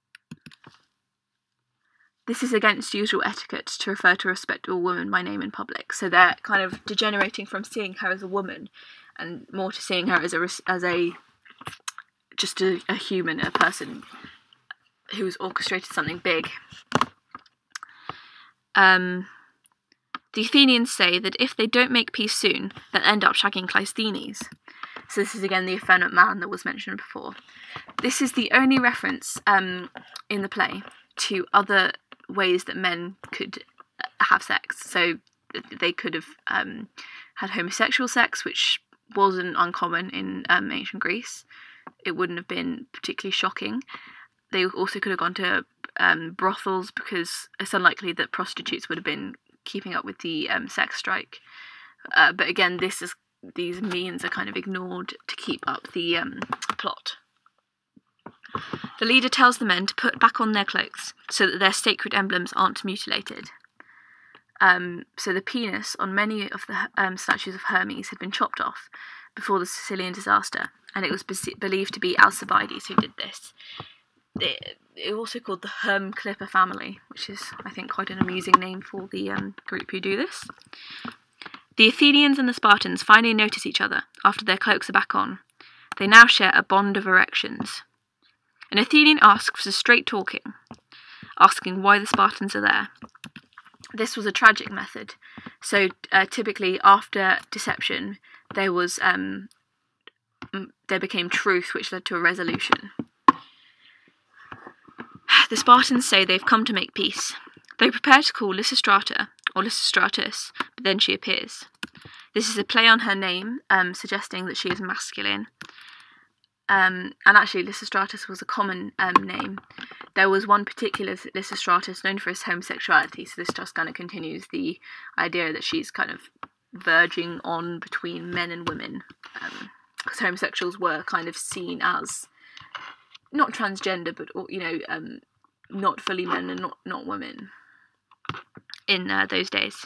This is against usual etiquette to refer to a respectable woman by name in public, so they're kind of degenerating from seeing her as a woman and more to seeing her as a as a just a, a human, a person who's orchestrated something big. Um, the Athenians say that if they don't make peace soon, they'll end up shagging Cleisthenes. So this is again the effeminate man that was mentioned before. This is the only reference um, in the play to other ways that men could have sex. So they could have um, had homosexual sex, which wasn't uncommon in um, ancient Greece. It wouldn't have been particularly shocking. They also could have gone to um, brothels, because it's unlikely that prostitutes would have been keeping up with the um, sex strike. Uh, but again, this is these means are kind of ignored to keep up the um, plot. The leader tells the men to put back on their cloaks so that their sacred emblems aren't mutilated. Um, so the penis on many of the um, statues of Hermes had been chopped off before the Sicilian disaster, and it was be- believed to be Alcibiades who did this. It, it also called the Herm Clipper family, which is, I think, quite an amusing name for the um, group who do this. The Athenians and the Spartans finally notice each other after their cloaks are back on. They now share a bond of erections. An Athenian asks for straight talking, asking why the Spartans are there. This was a tragic method, so uh, typically after deception there was um, there became truth, which led to a resolution. The Spartans say they've come to make peace. They prepare to call Lysistrata, or Lysistratus, but then she appears. This is a play on her name, um, suggesting that she is masculine. Um, and actually, Lysistratus was a common um, name. There was one particular Lysistratus known for his homosexuality, so this just kind of continues the idea that she's kind of verging on between men and women, because um, homosexuals were kind of seen as not transgender, but you know, um, not fully men and not not women in uh, those days.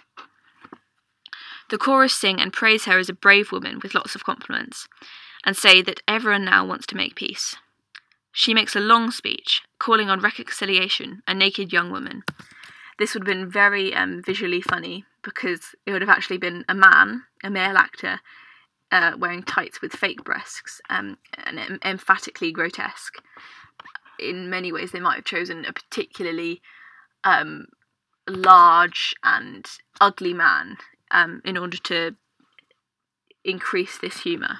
The chorus sing and praise her as a brave woman with lots of compliments, and say that everyone now wants to make peace. She makes a long speech, calling on reconciliation, a naked young woman. This would have been very um, visually funny, because it would have actually been a man, a male actor, uh, wearing tights with fake breasts, um, and em- emphatically grotesque. In many ways, they might have chosen a particularly um, large and ugly man um, in order to increase this humour.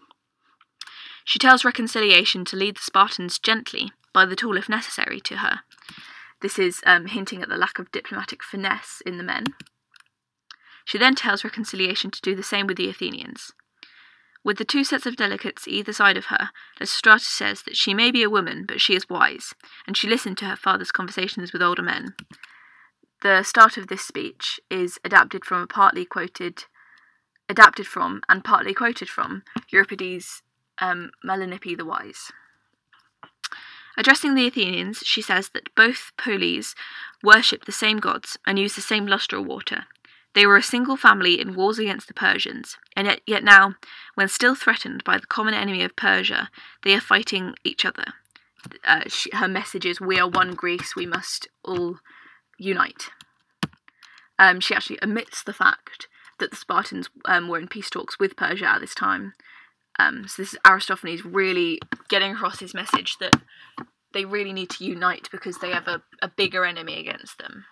She tells reconciliation to lead the Spartans gently, by the tool if necessary, to her. This is um, hinting at the lack of diplomatic finesse in the men. She then tells reconciliation to do the same with the Athenians. With the two sets of delegates either side of her, Lysistrata says that she may be a woman, but she is wise, and she listened to her father's conversations with older men. The start of this speech is adapted from a partly quoted, adapted from and partly quoted from Euripides' um, Melanippe the Wise. Addressing the Athenians, she says that both polis worship the same gods and use the same lustral water. They were a single family in wars against the Persians, and yet, yet now, when still threatened by the common enemy of Persia, they are fighting each other. Uh, she, her message is, we are one Greece, we must all unite. Um, she actually omits the fact that the Spartans um, were in peace talks with Persia at this time. Um, so this is Aristophanes really getting across his message that they really need to unite because they have a, a bigger enemy against them.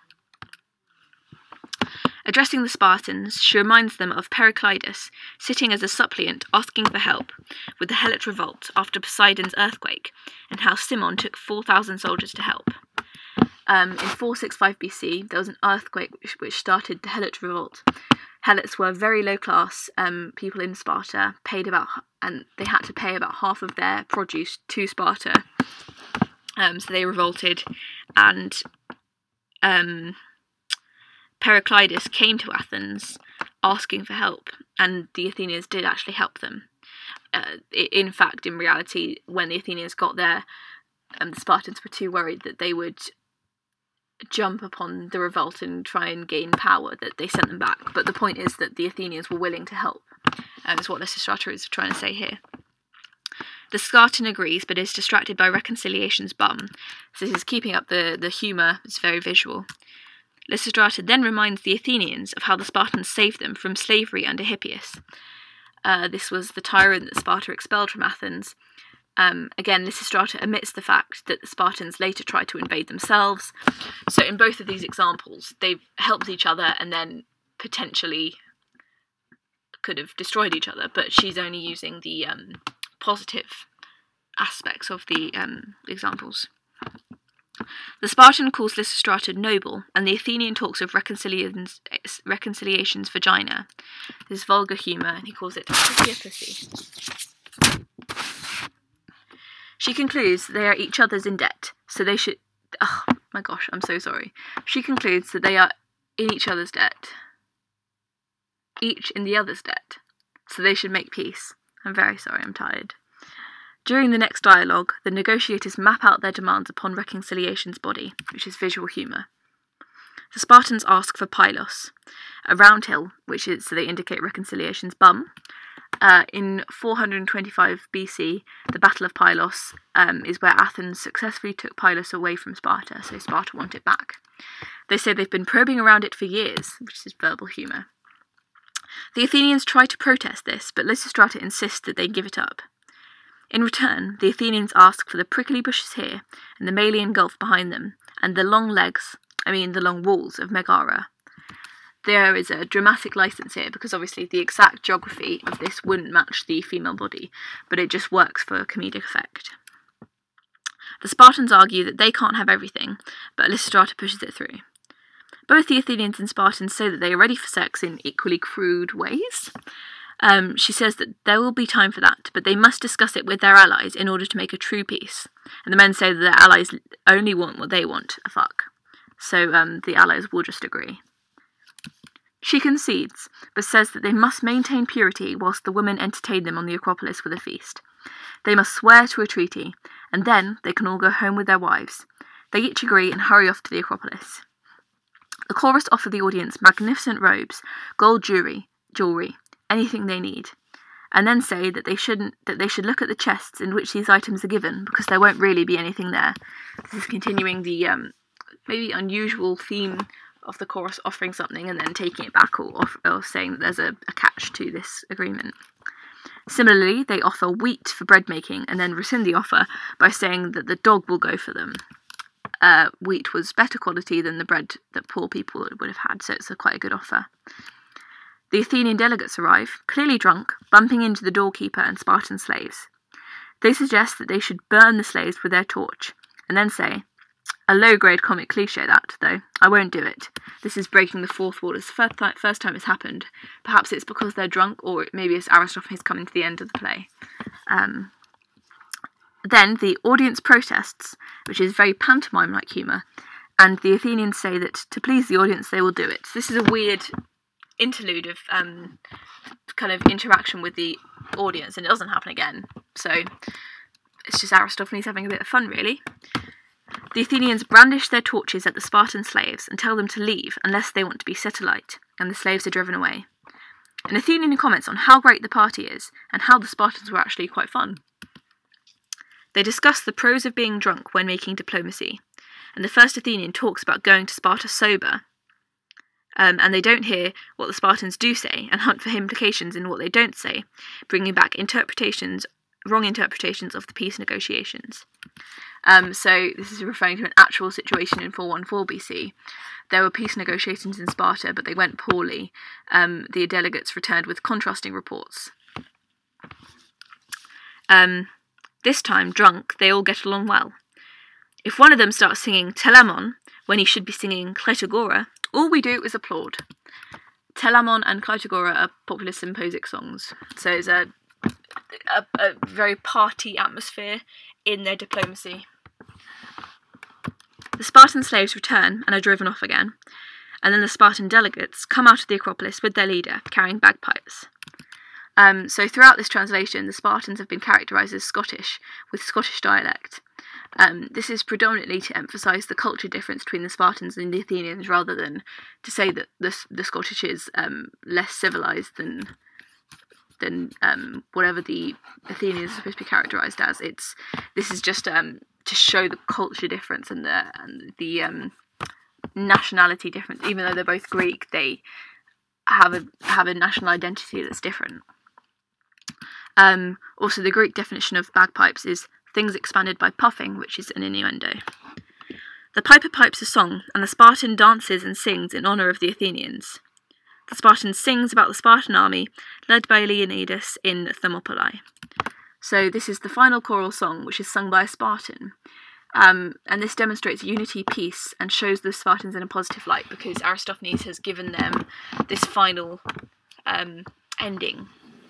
Addressing the Spartans, she reminds them of Pericleides sitting as a suppliant asking for help with the Helot revolt after Poseidon's earthquake, and how Cimon took four thousand soldiers to help. Um, in four sixty-five B C, there was an earthquake which, which started the Helot revolt. Helots were very low class um, people in Sparta, paid about, and they had to pay about half of their produce to Sparta. Um, so they revolted, and um, Periclides came to Athens asking for help, and the Athenians did actually help them. Uh, in fact, in reality, when the Athenians got there, um, the Spartans were too worried that they would jump upon the revolt and try and gain power, that they sent them back. But the point is that the Athenians were willing to help, and that's what Lysistrata is trying to say here. The Spartan agrees, but is distracted by reconciliation's bum. So this is keeping up the, the humour, it's very visual. Lysistrata then reminds the Athenians of how the Spartans saved them from slavery under Hippias. Uh, this was the tyrant that Sparta expelled from Athens. Um, again, Lysistrata omits the fact that the Spartans later tried to invade themselves. So in both of these examples, they've helped each other and then potentially could have destroyed each other, but she's only using the um, positive aspects of the um, examples. The Spartan calls Lysistrata noble, and the Athenian talks of reconciliations, reconciliation's vagina. This is vulgar humour, and he calls it pretty a pussy. She concludes that they are each other's in debt, so they should... Oh my gosh, I'm so sorry. She concludes that they are in each other's debt. Each in the other's debt. So they should make peace. I'm very sorry, I'm tired. During the next dialogue, the negotiators map out their demands upon reconciliation's body, which is visual humour. The Spartans ask for Pylos, a round hill, which is, so they indicate reconciliation's bum. Uh, in four hundred twenty-five B C, the Battle of Pylos um, is where Athens successfully took Pylos away from Sparta, so Sparta want it back. They say they've been probing around it for years, which is verbal humour. The Athenians try to protest this, but Lysistrata insists that they give it up. In return, the Athenians ask for the prickly bushes here, and the Malian Gulf behind them, and the long legs, I mean the long walls of Megara. There is a dramatic license here, because obviously the exact geography of this wouldn't match the female body, but it just works for comedic effect. The Spartans argue that they can't have everything, but Lysistrata pushes it through. Both the Athenians and Spartans say that they are ready for sex in equally crude ways. Um, she says that there will be time for that, but they must discuss it with their allies in order to make a true peace. And the men say that their allies only want what they want, a fuck. So um, the allies will just agree. She concedes, but says that they must maintain purity whilst the women entertain them on the Acropolis with a feast. They must swear to a treaty, and then they can all go home with their wives. They each agree and hurry off to the Acropolis. The chorus offer the audience magnificent robes, gold jewelry, jewelry, anything they need, and then say that they shouldn't that they should look at the chests in which these items are given, because there won't really be anything there. This is continuing the um, maybe unusual theme of the chorus offering something and then taking it back, or, or saying that there's a, a catch to this agreement. Similarly, they offer wheat for bread making and then rescind the offer by saying that the dog will go for them. Uh, wheat was better quality than the bread that poor people would have had, so it's a quite a good offer. The Athenian delegates arrive, clearly drunk, bumping into the doorkeeper and Spartan slaves. They suggest that they should burn the slaves with their torch, and then say, a low-grade comic cliché that, though, I won't do it. This is breaking the fourth wall. It's the first, th- first time it's happened. Perhaps it's because they're drunk, or maybe it's Aristophanes coming to the end of the play. Um, then the audience protests, which is very pantomime-like humour, and the Athenians say that to please the audience they will do it. This is a weird interlude of um, kind of interaction with the audience, and it doesn't happen again. So it's just Aristophanes having a bit of fun, really. The Athenians brandish their torches at the Spartan slaves and tell them to leave unless they want to be set alight, and the slaves are driven away. An Athenian comments on how great the party is, and how the Spartans were actually quite fun. They discuss the pros of being drunk when making diplomacy, and the first Athenian talks about going to Sparta sober, um, and they don't hear what the Spartans do say, and hunt for implications in what they don't say, bringing back interpretations, wrong interpretations of the peace negotiations. Um, so this is referring to an actual situation in four fourteen B C. There were peace negotiations in Sparta, but they went poorly. Um, the delegates returned with contrasting reports. Um, this time, drunk, they all get along well. If one of them starts singing Telemon when he should be singing Kletagora, all we do is applaud. Telamon and Clytogora are popular symposic songs, so it's a, a, a very party atmosphere in their diplomacy. The Spartan slaves return and are driven off again, and then the Spartan delegates come out of the Acropolis with their leader, carrying bagpipes. Um, so throughout this translation, the Spartans have been characterised as Scottish, with Scottish dialect. Um, this is predominantly to emphasise the culture difference between the Spartans and the Athenians, rather than to say that the, the Scottish is um, less civilised than than um, whatever the Athenians are supposed to be characterised as. It's this is just um, to show the culture difference and the and the um, nationality difference. Even though they're both Greek, they have a have a national identity that's different. Um, also, the Greek definition of bagpipes is things expanded by puffing, which is an innuendo. The piper pipes a song, and the Spartan dances and sings in honour of the Athenians. The Spartan sings about the Spartan army, led by Leonidas in Thermopylae. So this is the final choral song, which is sung by a Spartan. Um, and this demonstrates unity, peace, and shows the Spartans in a positive light, because Aristophanes has given them this final um, ending.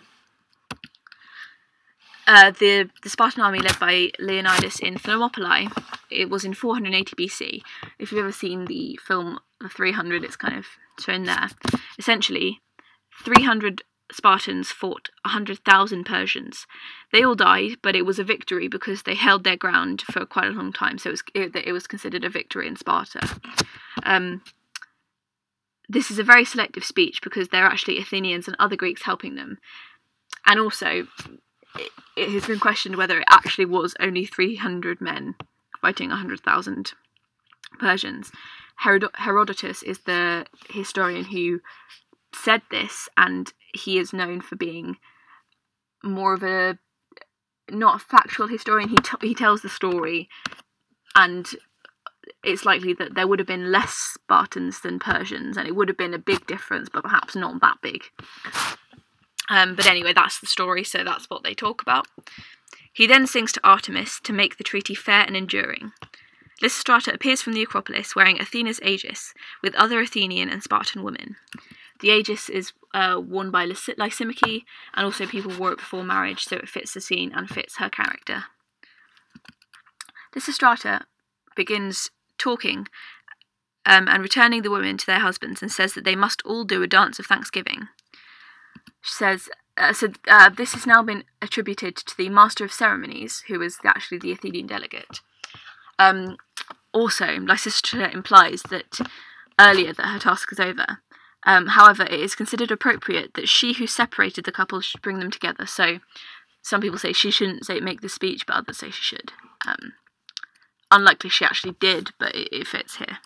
Uh, the, the Spartan army led by Leonidas in Thermopylae, it was in four hundred eighty B C. If you've ever seen the film The three hundred, it's kind of shown there. Essentially, three hundred Spartans fought one hundred thousand Persians. They all died, but it was a victory because they held their ground for quite a long time, so it was, it, it was considered a victory in Sparta. Um, this is a very selective speech because there are actually Athenians and other Greeks helping them. And also, it, it has been questioned whether it actually was only three hundred men fighting one hundred thousand Persians. Herod- Herodotus is the historian who said this, and he is known for being more of a, not a factual historian. He, t- he tells the story, and it's likely that there would have been less Spartans than Persians, and it would have been a big difference, but perhaps not that big. Um, but anyway, that's the story, so that's what they talk about. He then sings to Artemis to make the treaty fair and enduring. Lysistrata appears from the Acropolis wearing Athena's aegis, with other Athenian and Spartan women. The aegis is uh, worn by Lys- Lysimache, and also people wore it before marriage, so it fits the scene and fits her character. Lysistrata begins talking um, and returning the women to their husbands, and says that they must all do a dance of thanksgiving. She says, uh, so uh, this has now been attributed to the Master of Ceremonies, who is actually the Athenian delegate. Um, also, Lysistrata implies that earlier that her task is over. Um, however, it is considered appropriate that she who separated the couple should bring them together. So, some people say she shouldn't say make the speech, but others say she should. Um, unlikely she actually did, but it, it fits here.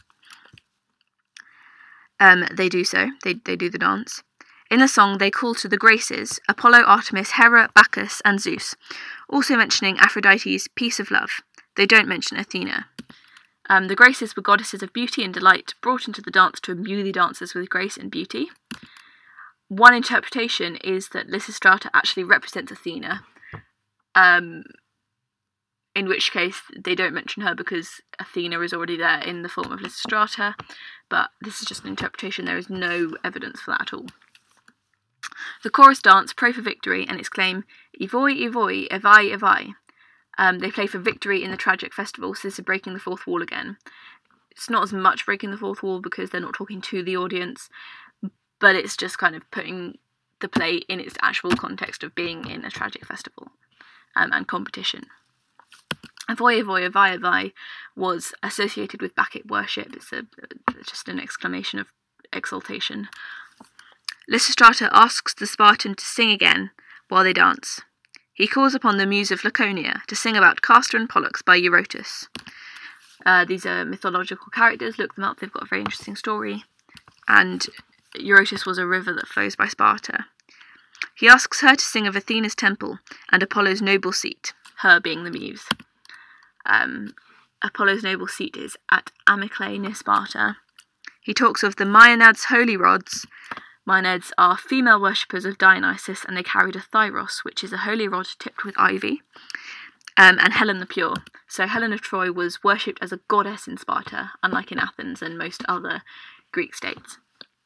Um, they do so. They they do the dance. In the song, they call to the Graces, Apollo, Artemis, Hera, Bacchus, and Zeus, also mentioning Aphrodite's peace of love. They don't mention Athena. Um, the Graces were goddesses of beauty and delight, brought into the dance to imbue the dancers with grace and beauty. One interpretation is that Lysistrata actually represents Athena, um, in which case they don't mention her because Athena is already there in the form of Lysistrata, but this is just an interpretation. There is no evidence for that at all. The chorus dance pray for victory and exclaim, Evoi, Evoi, Evai, Evai. Um, they play for victory in the tragic festival, so this is breaking the fourth wall again. It's not as much breaking the fourth wall because they're not talking to the audience, but it's just kind of putting the play in its actual context of being in a tragic festival um, and competition. Evoi, Evoi, Evai, Evai was associated with Bacchic worship. It's a, just an exclamation of exultation. Lysistrata asks the Spartan to sing again while they dance. He calls upon the muse of Laconia to sing about Castor and Pollux by Eurotas. Uh, these are mythological characters. Look them up. They've got a very interesting story. And Eurotas was a river that flows by Sparta. He asks her to sing of Athena's temple and Apollo's noble seat, her being the muse. Um, Apollo's noble seat is at Amyclae near Sparta. He talks of the Maenads' holy rods. Maenads are female worshippers of Dionysus, and they carried a thyros, which is a holy rod tipped with ivy, um, and Helen the Pure. So Helen of Troy was worshipped as a goddess in Sparta, unlike in Athens and most other Greek states.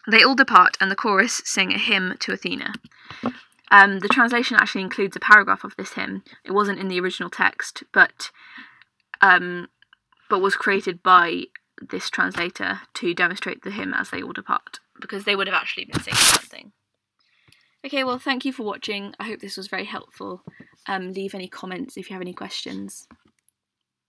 They all depart, and the chorus sing a hymn to Athena. Um, the translation actually includes a paragraph of this hymn. It wasn't in the original text, but um, but was created by this translator to demonstrate the hymn as they all depart, because they would have actually been singing something. Okay, well, thank you for watching. I hope this was very helpful. Um, leave any comments if you have any questions.